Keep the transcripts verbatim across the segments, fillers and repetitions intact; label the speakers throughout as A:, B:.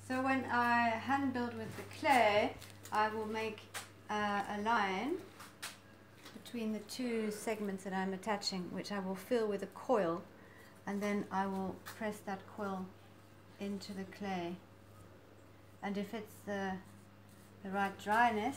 A: So when I hand build with the clay, I will make uh, a line between the two segments that I'm attaching, which I will fill with a coil, and then I will press that coil into the clay. And if it's the, the right dryness,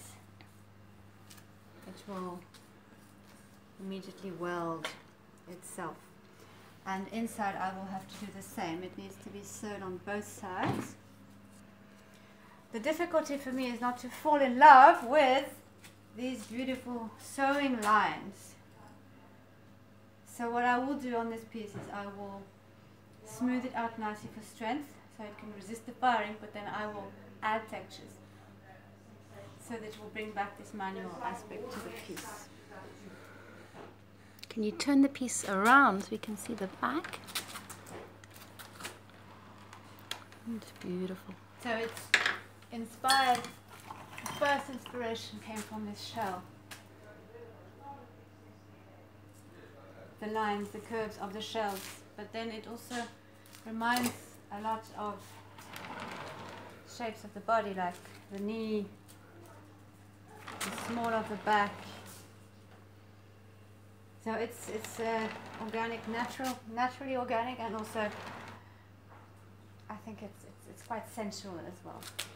A: it will immediately weld itself. And inside I will have to do the same. It needs to be sewn on both sides. The difficulty for me is not to fall in love with these beautiful sewing lines. So what I will do on this piece is I will smooth it out nicely for strength so it can resist the firing, but then I will add textures so that it will bring back this manual aspect to the piece.
B: Can you turn the piece around so we can see the back? It's beautiful.
A: So it's inspired, the first inspiration came from this shell. The lines, the curves of the shells, but then it also reminds a lot of shapes of the body, like the knee, the small of the back. So it's it's uh, organic, natural, naturally organic, and also I think it's it's, it's quite sensual as well.